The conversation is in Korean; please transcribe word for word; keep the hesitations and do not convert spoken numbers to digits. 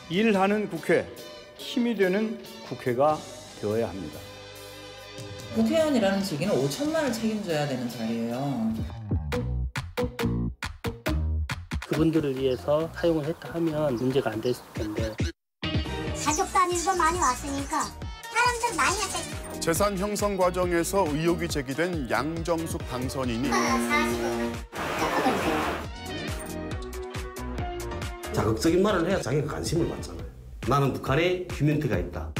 일하는 국회, 힘이 되는 국회가 되어야 합니다. 국회의원이라는 직위는 오천만을 책임져야 되는 자리예요. 그분들을 위해서 사용을 했다 하면 문제가 안 됐을 텐데. 가족 단위로 많이 왔으니까 사람들 많이 왔어요. 재산 형성 과정에서 의혹이 제기된 양정숙 당선인이 자극적인 말을 해야 자기가 관심을 받잖아요. 나는 북한에 휴민트가 있다.